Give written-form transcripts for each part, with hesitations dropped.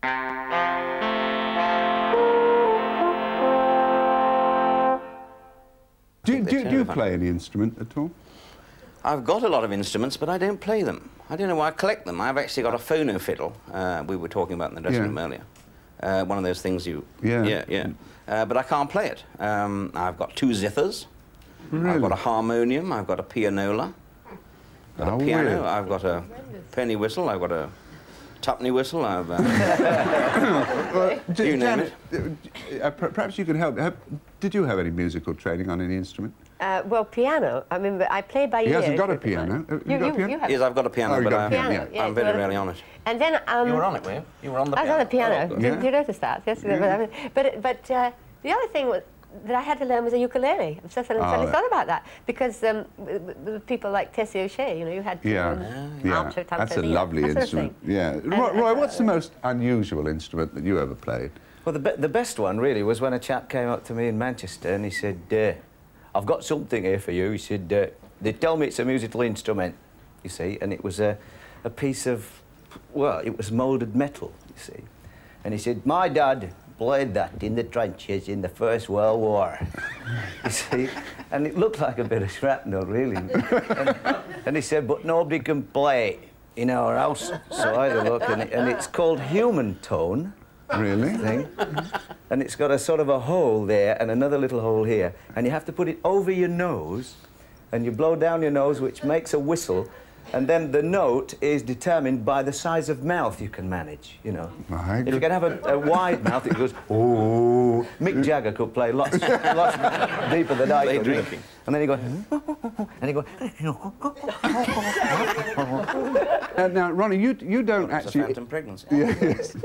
Do you play any instrument at all? I've got a lot of instruments, but I don't play them. I don't know why I collect them. I've actually got a phono fiddle, we were talking about in the dressing room earlier. One of those things you... but I can't play it. I've got 2 zithers. Really? I've got a harmonium, I've got a pianola, got a piano, weird. I've got a penny whistle, I've got a tuppenny whistle, I've... well, you name it. Perhaps you could help. Did you have any musical training on any instrument? Well, piano. I mean, I play by ear. He hasn't got a piano. You got a piano? Have yes, I've got a piano, but I'm very rarely on it. And then you were on it, were you? You were on the piano. I was on the piano. Oh, did you notice that? Yes. Yeah. But the other thing that I had to learn was a ukulele. I've suddenly thought about that because people like Tessie O'Shea, you know, you had That's a lovely instrument. Yeah. Roy, what's the most unusual instrument that you ever played? Well, the best one really was when a chap came up to me in Manchester and he said, "I've got something here for you." He said, "They tell me it's a musical instrument," you see, and it was a piece of, well, it was moulded metal, you see, and he said, "My dad played that in the trenches in the First World War," you see, and it looked like a bit of shrapnel, really. and he said, "But nobody can play it in our house." So I had a look, and it's called human tone. Really? Thing. And it's got a sort of a hole there and another little hole here, and you have to put it over your nose, and you blow down your nose, which makes a whistle. And then the note is determined by the size of mouth you can manage, you know. Right. If you can have a wide mouth, it goes, oh. Mick Jagger could play lots deeper than I could. Drinking. And then he goes, and he goes... now, Ronnie, you don't actually... It's a phantom pregnancy. Yes.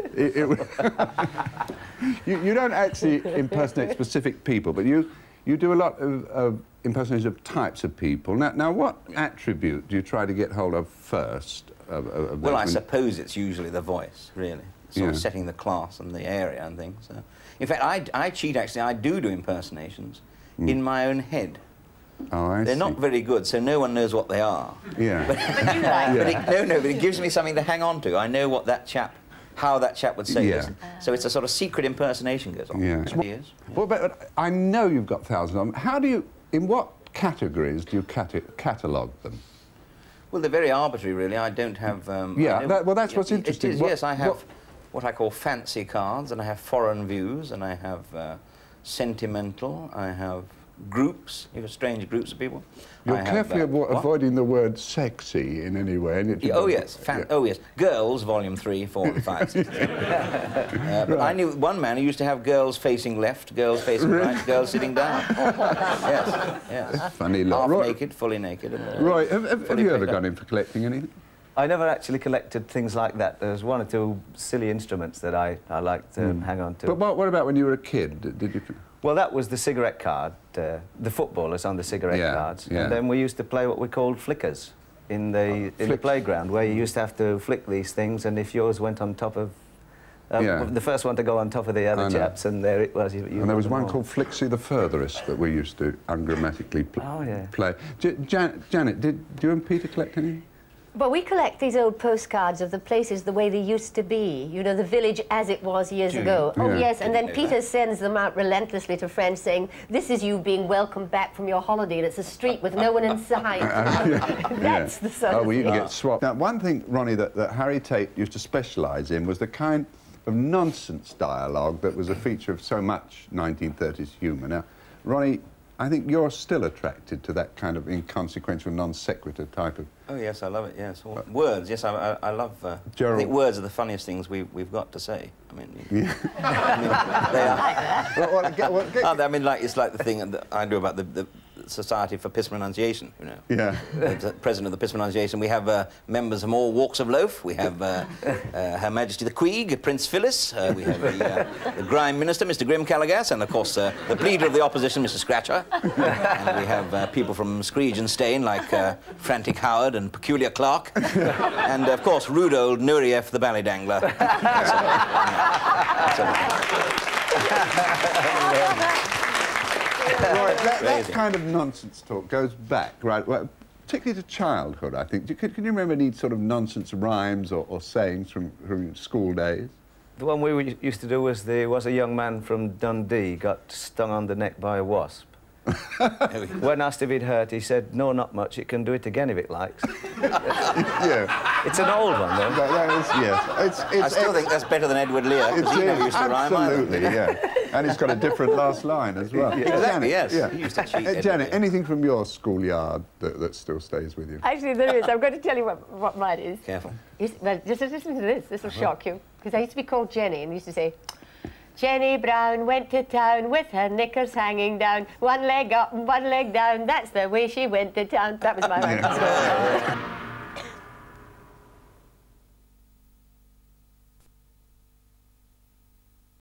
You don't actually impersonate specific people, but you do a lot of impersonations of types of people. Now, what attribute do you try to get hold of first? Well, I suppose it's usually the voice, really. Sort of setting the class and the area and things. So. In fact, I cheat, actually. I do impersonations in my own head. Oh, They're not very good, so no one knows what they are. Yeah. But you like but it gives me something to hang on to. I know what that chap... how that chap would say this. So it's a sort of secret impersonation goes on. Yeah. Well, but I know you've got thousands of them. How do you... in what categories do you catalogue them? Well, they're very arbitrary, really. I don't have... well, that's what's interesting. It is, yes. I have what I call fancy cards, and I have foreign views, and I have sentimental, I have groups, strange groups of people. You're carefully avoiding the word sexy in any way. Oh, yes. Oh, yes. Girls, volume 3, 4 and 5. But I knew one man who used to have girls facing left, girls facing right, girls sitting down. Yes. Funny lot. Half naked, fully naked. And, Roy, have you ever gone in for collecting anything? I never actually collected things like that. There's 1 or 2 silly instruments that I like to hang on to. But what about when you were a kid? Did you... Well, that was the cigarette card, the footballers on the cigarette cards. And then we used to play what we called flickers in the playground, where you used to have to flick these things, and if yours went on top of... the first one to go on top of the other chaps, and there it was. And there was one called Flixie the Furthest that we used to ungrammatically play. Janet, did you and Peter collect any? Well, we collect these old postcards of the places the way they used to be. You know, the village as it was years ago. Oh, yes, and then Peter sends them out relentlessly to friends saying, "This is you being welcomed back from your holiday, and it's a street with no one in sight." That's the sort of you can get swapped. Now, one thing, Ronnie, that Harry Tate used to specialise in was the kind of nonsense dialogue that was a feature of so much 1930s humour. Now, Ronnie, I think you're still attracted to that kind of inconsequential, non sequitur type of... Oh, yes, I love it, yes. Words, yes, I love... I think words are the funniest things we've got to say. I mean, they are... I mean, like, it's like the thing that I do about the Society for Piss Pronunciation, you know. Yeah. The president of the Piss Pronunciation. We have members from all walks of life. We have Her Majesty the Queeg, Prince Phyllis. We have the Grime Minister, Mr. Grim Callaghan, and, of course, the Leader of the Opposition, Mr. Scratcher. And we have people from Screege and Stain, like Frantic Howard and Peculiar Clark. And, of course, rude old Nureyev the Ballydangler. Right, that kind of nonsense talk goes back, right, well, particularly to childhood, I think. Can you remember any sort of nonsense rhymes or sayings from school days? The one we used to do was there was a young man from Dundee got stung on the neck by a wasp. When asked if he'd hurt, he said, "No, not much. It can do it again if it likes." Yeah. It's an old one, though. That is, yes. I still think that's better than Edward Lear, because he never used to rhyme either. Absolutely, yeah. And it's got a different last line as well. Exactly, Janet, yes. Yeah. He used to cheat. Janet, anything from your schoolyard that still stays with you? Actually, there is. I'm going to tell you what mine is. Careful. Well, just listen to this. This will shock you. Because I used to be called Jenny, and we used to say, Jenny Brown went to town with her knickers hanging down, one leg up and one leg down. That's the way she went to town. That was my rhyme.